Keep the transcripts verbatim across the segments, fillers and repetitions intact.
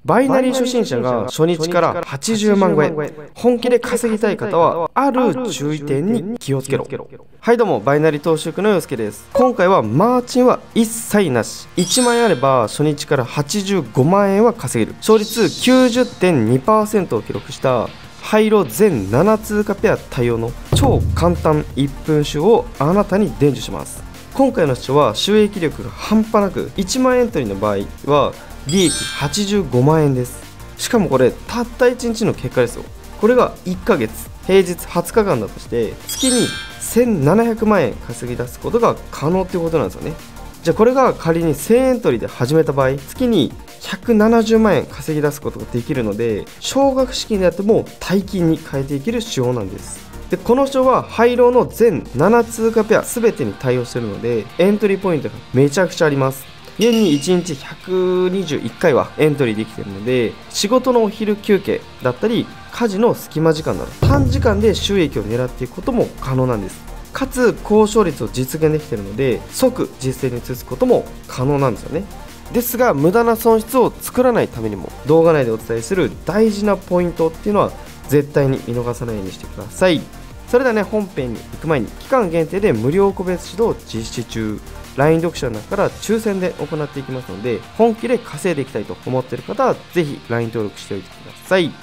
バイナリー初心者が初日からはちじゅうまん超え、本気で稼ぎたい方はある注意点に気をつけろ。はいどうも、バイナリー投資塾の陽介です。今回はマーチンは一切なし、いちまんえんあれば初日からはちじゅうごまんえんは稼げる、勝率 きゅうじゅってんにパーセント を記録したハイロ全なな通貨ペア対応の超簡単いっぷん手をあなたに伝授します。今回の主張は収益力が半端なく、いちまんエントリーの場合は利益はちじゅうごまんえんです。しかもこれたったいちにちの結果ですよ。これがいっかげつ、平日はつかかんだとして月にせんななひゃくまんえん稼ぎ出すことが可能ってことなんですよね。じゃあこれが仮にせんエントリーで始めた場合、月にひゃくななじゅうまんえん稼ぎ出すことができるので、少額資金であっても大金に変えていける手法なんです。でこの手法はハイローの全なな通貨ペア全てに対応しているので、エントリーポイントがめちゃくちゃあります。現にいちにちひゃくにじゅういっかいはエントリーできているので、仕事のお昼休憩だったり家事の隙間時間など短時間で収益を狙っていくことも可能なんです。かつ高勝率を実現できているので、即実践に移すことも可能なんですよね。ですが無駄な損失を作らないためにも、動画内でお伝えする大事なポイントっていうのは絶対に見逃さないようにしてください。それではね、本編に行く前に期間限定で無料個別指導実施中、 ライン 読者の中から抽選で行っていきますので、本気で稼いでいきたいと思っている方はぜひ ライン 登録しておいてください。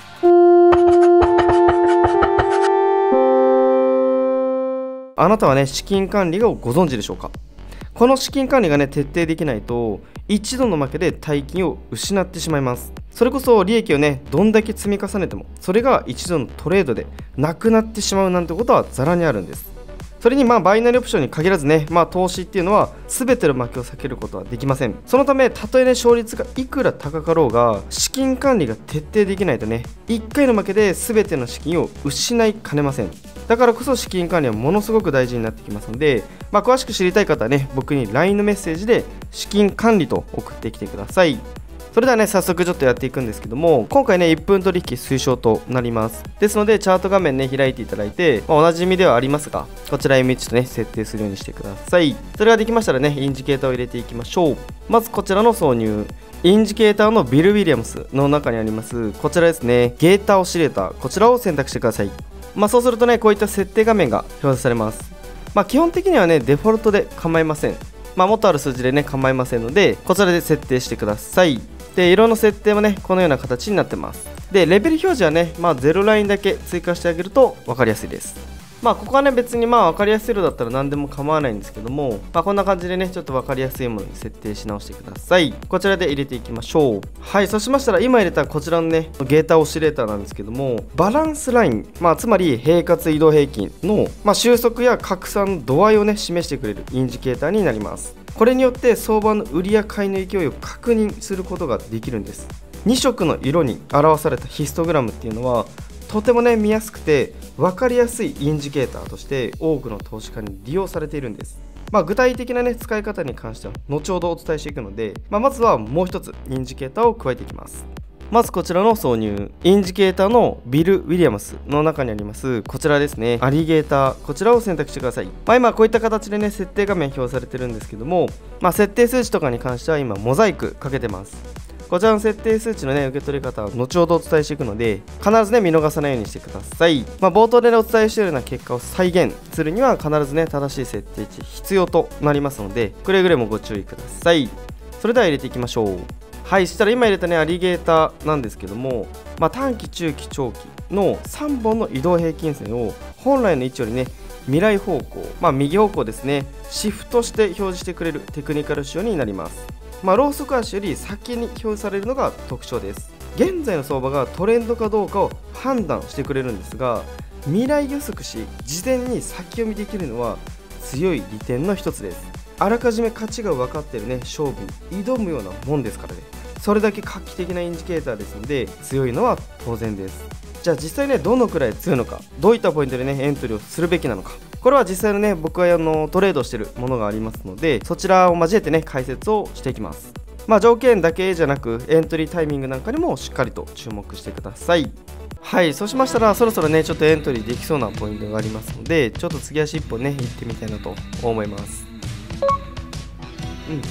あなたはね、資金管理をご存知でしょうか。この資金管理がね徹底できないと、一度の負けで大金を失ってしまいます。それこそ利益をねどんだけ積み重ねても、それが一度のトレードでなくなってしまうなんてことはざらにあるんです。それにまあバイナリーオプションに限らずね、まあ投資っていうのは全ての負けを避けることはできません。そのため、たとえね勝率がいくら高かろうが、資金管理が徹底できないとね、いっかいの負けで全ての資金を失いかねません。だからこそ資金管理はものすごく大事になってきますので、まあ、詳しく知りたい方はね、僕に ライン のメッセージで資金管理と送ってきてください。それではね、早速ちょっとやっていくんですけども、今回ねいっぷん取引推奨となります。ですのでチャート画面ね開いていただいて、まあ、おなじみではありますが、こちら エムワン とね設定するようにしてください。それができましたらね、インジケーターを入れていきましょう。まずこちらの挿入、インジケーターのビル・ウィリアムスの中にありますこちらですね、ゲータオシレーター、こちらを選択してください。まあそうするとね、こういった設定画面が表示されます。まあ基本的にはねデフォルトで構いません。まあ元ある数字でね構いませんので、こちらで設定してください。で色の設定もねこのような形になってます。でレベル表示はね、まあゼロラインだけ追加してあげると分かりやすいです。まあここはね別にまあ分かりやすい色だったら何でも構わないんですけども、まあこんな感じでねちょっと分かりやすいものに設定し直してください。こちらで入れていきましょう。はい、そうしましたら今入れたこちらのねゲータオシレーターなんですけども、バランスライン、まあつまり平滑移動平均の、まあ、収束や拡散の度合いをね示してくれるインジケーターになります。これによって相場の売りや買いの勢いを確認することができるんです。に色の色に表されたヒストグラムっていうのはとてもね見やすくて分かりやすいインジケーターとして多くの投資家に利用されているんです。まあ具体的なね使い方に関しては後ほどお伝えしていくので、まあ、まずはもう一つインジケーターを加えていきます。まずこちらの挿入、インジケーターのビル・ウィリアムスの中にありますこちらですね、アリゲーター、こちらを選択してください。まあ今こういった形でね設定画面表示されてるんですけども、まあ設定数値とかに関しては今モザイクかけてます。こちらの設定数値のね受け取り方は後ほどお伝えしていくので、必ずね見逃さないようにしてください。まあ冒頭でねお伝えしているような結果を再現するには必ずね正しい設定値必要となりますので、くれぐれもご注意ください。それでは入れていきましょう。はい、そしたら今入れたねアリゲーターなんですけども、まあ、短期中期長期のさんぼんの移動平均線を本来の位置よりね未来方向、まあ、右方向ですねシフトして表示してくれるテクニカル仕様になります。まあ、ローソク足より先に表示されるのが特徴です。現在の相場がトレンドかどうかを判断してくれるんですが、未来予測し事前に先読みできるのは強い利点の一つです。あらかじめ勝ちが分かっているね勝負に挑むようなもんですからね。それだけ画期的なインジケーターですので強いのは当然です。じゃあ実際ねどのくらい強いのか、どういったポイントでねエントリーをするべきなのか、これは実際のね僕はあのトレードしてるものがありますので、そちらを交えてね解説をしていきます。まあ条件だけじゃなくエントリータイミングなんかにもしっかりと注目してください。はい、そうしましたらそろそろねちょっとエントリーできそうなポイントがありますので、ちょっと次足一本ね行ってみたいなと思います。うん、しっ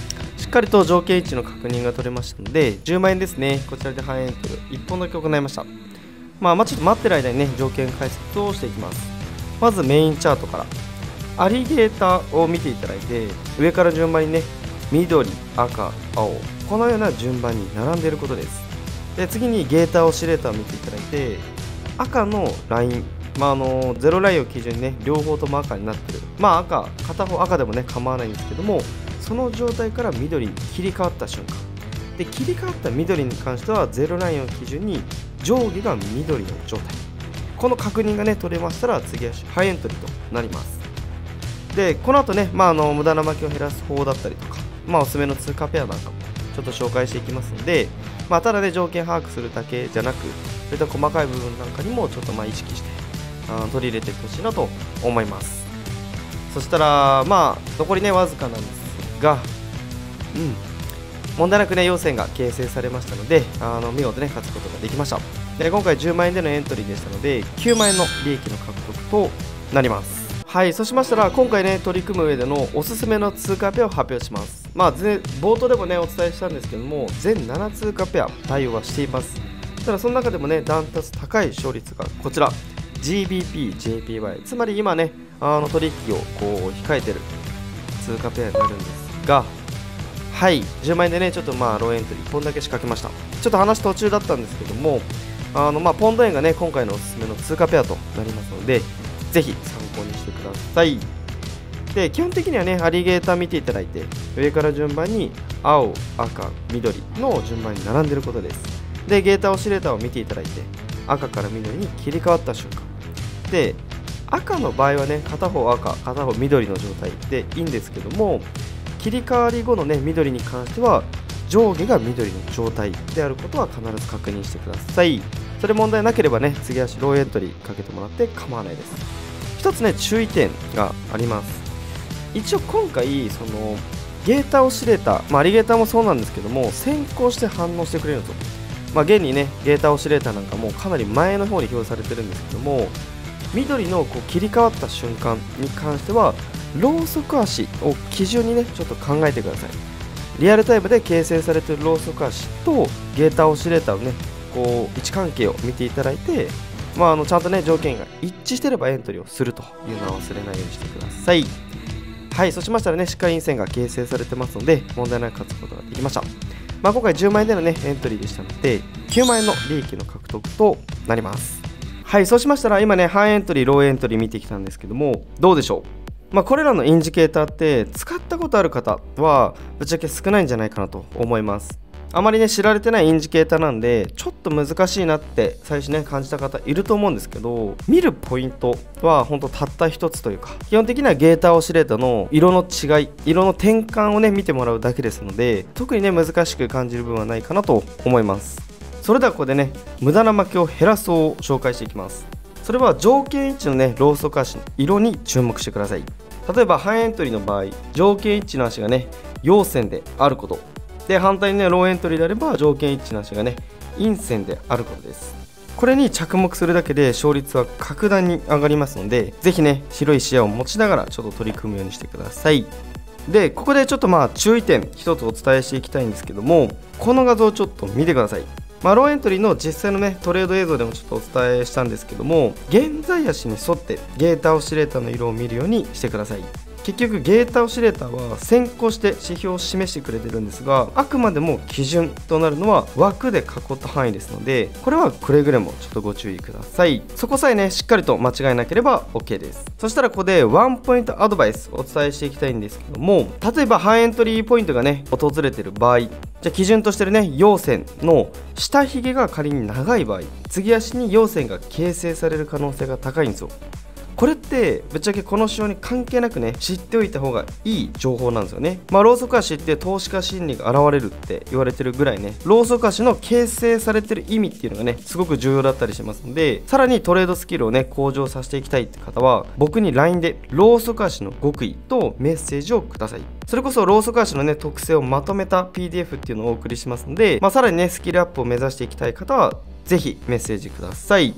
かりと条件一致の確認が取れましたので、じゅうまんえんですね。こちらで半エントルいっぽんだけ行いました。まあ、まあちょっと待ってる間にね、条件解説をしていきます。まずメインチャートからアリゲーターを見ていただいて、上から順番にね、緑、赤、青、このような順番に並んでいることです。で、次にゲーターオシレーターを見ていただいて、赤のライン、まあ、あのゼロラインを基準にね、両方とも赤になってる。まあ赤、片方赤でもね、構わないんですけども、その状態から緑に切り替わった瞬間。で、切り替わった緑に関しては、ゼロラインを基準に上下が緑の状態。この確認がね、取れましたら、次はハイエントリーとなります。で、この後ね、まあ、あの無駄な負けを減らす方だったりとか、まあ、おすすめの通貨ペアなんかもちょっと紹介していきますので、まあ、ただね、条件把握するだけじゃなく、そういった細かい部分なんかにもちょっとまあ意識してあ取り入れていってほしいなと思います。そしたら、まあ、残りね、わずかなんですが、うん、問題なくね、要線が形成されましたので、あの見事ね、勝つことができました。で、今回じゅうまんえんでのエントリーでしたので、きゅうまんえんの利益の獲得となります。はい、そうしましたら今回ね取り組む上でのおすすめの通貨ペアを発表します。まあ冒頭でもねお伝えしたんですけども、全なな通貨ペア対応はしています。ただその中でもねダントツ高い勝率がこちら ジービーピー、ジェーピーワイ、 つまり今ねあの取引をこう控えてる通貨ペアになるんですが、はい、じゅうまんえんでねちょっとまあローエントリーいっぽんだけ仕掛けました。ちょっと話途中だったんですけども、あのまあポンド円がね今回のおすすめの通貨ペアとなりますので、ぜひ参考にしてください。で、基本的にはね、アリゲーター見ていただいて、上から順番に青、赤、緑の順番に並んでいることです。で、ゲーターオシレーターを見ていただいて、赤から緑に切り替わった瞬間。で、赤の場合はね、片方赤、片方緑の状態でいいんですけども、切り替わり後のね、緑に関しては、上下が緑の状態であることは必ず確認してください。それ問題なければね、次足ローエントリーかけてもらって構わないです。一つね、注意点があります。一応今回、そのゲーターオシレーター、まあ、アリゲーターもそうなんですけども、先行して反応してくれるんですよ。まあ、現にね、ゲーターオシレーターなんかもかなり前の方に表示されてるんですけども、緑のこう切り替わった瞬間に関しては、ローソク足を基準にね、ちょっと考えてください。リアルタイムで形成されているローソク足とゲーターオシレーターのね、こう位置関係を見ていただいて、まあ、あのちゃんとね条件が一致してればエントリーをするというのは忘れないようにしてください。はい、そうしましたらねしっかり陰線が形成されてますので問題なく勝つことができました。まあ、今回じゅうまんえんでのねエントリーでしたのできゅうまんえんの利益の獲得となります。はい、そうしましたら今ねハイエントリーローエントリー見てきたんですけども、どうでしょう。まあ、これらのインジケーターって使ったことある方はぶっちゃけ少ないんじゃないかなと思います。あまりね知られてないインジケーターなんでちょっと難しいなって最初ね感じた方いると思うんですけど、見るポイントは本当たった一つというか、基本的にはゲーターオシレーターの色の違い、色の転換をね見てもらうだけですので、特にね難しく感じる部分はないかなと思います。それではここでね無駄な負けを減らそうを紹介していきます。それは条件一致のねローソク足の色に注目してください。例えばハイエントリーの場合、条件一致の足がね陽線であることで、反対にねローエントリーであれば条件一致なしがね陰線であることです。これに着目するだけで勝率は格段に上がりますので、ぜひね白い視野を持ちながらちょっと取り組むようにしてください。で、ここでちょっとまあ注意点一つお伝えしていきたいんですけども、この画像をちょっと見てください。まあ、ローエントリーの実際のねトレード映像でもちょっとお伝えしたんですけども、現在足に沿ってゲーターオシレーターの色を見るようにしてください。結局ゲーターオシレーターは先行して指標を示してくれてるんですが、あくまでも基準となるのは枠で囲った範囲ですので、これはくれぐれもちょっとご注意ください。そこさえねしっかりと間違えなければ OK です。そしたらここでワンポイントアドバイスをお伝えしていきたいんですけども、例えばハイエントリーポイントがね訪れてる場合、じゃあ基準としてるね陽線の下髭が仮に長い場合、次足に陽線が形成される可能性が高いんですよ。これってぶっちゃけこの仕様に関係なくね知っておいた方がいい情報なんですよね。まあローソク足って投資家心理が現れるって言われてるぐらいね、ローソク足の形成されてる意味っていうのがねすごく重要だったりしますので、さらにトレードスキルをね向上させていきたいって方は僕に ライン でローソク足の極意とメッセージをください。それこそローソク足のね特性をまとめた ピーディーエフ っていうのをお送りしますので、まあ、さらにねスキルアップを目指していきたい方はぜひメッセージください。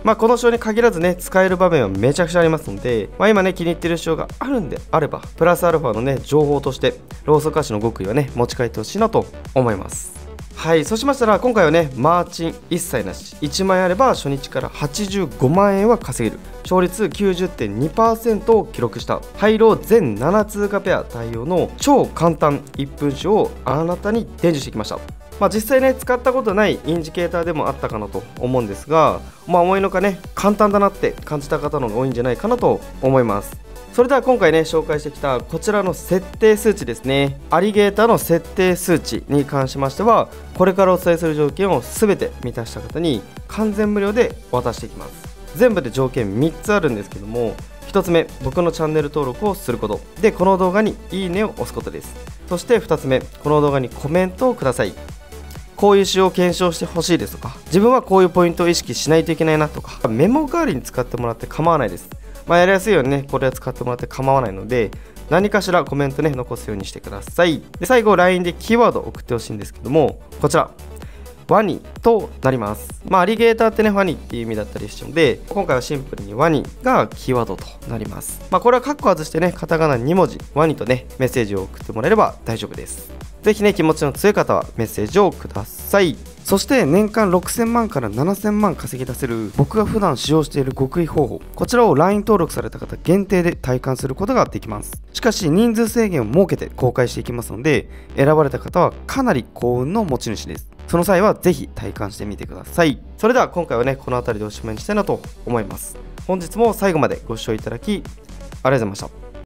まあこの仕様に限らずね、使える場面はめちゃくちゃありますので、まあ、今ね気に入ってる仕様があるんであればプラスアルファのね情報としてローソク足の極意はね持ち帰ってほしいなと思います。はい、そうしましたら今回はねマーチン一切なし、いちまん円あれば初日からはちじゅうごまん円は稼げる、勝率 きゅうじゅってんにパーセント を記録したハイロー全なな通貨ペア対応の超簡単いっぷん仕様をあなたに伝授してきました。まあ、実際ね使ったことないインジケーターでもあったかなと思うんですが、まあ、思いのほかね簡単だなって感じた方の方が多いんじゃないかなと思います。それでは今回ね紹介してきたこちらの設定数値ですね、アリゲーターの設定数値に関しましてはこれからお伝えする条件を全て満たした方に完全無料で渡していきます。全部で条件みっつあるんですけども、ひとつめ僕のチャンネル登録をすることで、この動画にいいねを押すことです。そしてふたつめ、この動画にコメントをください。こういう仕様を検証してほしいですとか、自分はこういうポイントを意識しないといけないなとか、メモ代わりに使ってもらって構わないです。まあ、やりやすいようにねこれを使ってもらって構わないので、何かしらコメントね残すようにしてください。で最後 ライン でキーワードを送ってほしいんですけども、こちらワニとなります。まあアリゲーターってねワニっていう意味だったりしてるので、今回はシンプルにワニがキーワードとなります。まあこれはカッコ外してねカタカナに文字ワニとねメッセージを送ってもらえれば大丈夫です。ぜひね気持ちの強い方はメッセージをください。そして年間ろくせんまんからななせんまん稼ぎ出せる僕が普段使用している極意方法、こちらを ライン 登録された方限定で体感することができます。しかし人数制限を設けて公開していきますので、選ばれた方はかなり幸運の持ち主です。その際はぜひ体感してみてください。それでは今回はねこの辺りでおしまいにしたいなと思います。本日も最後までご視聴いただきありがとうございました。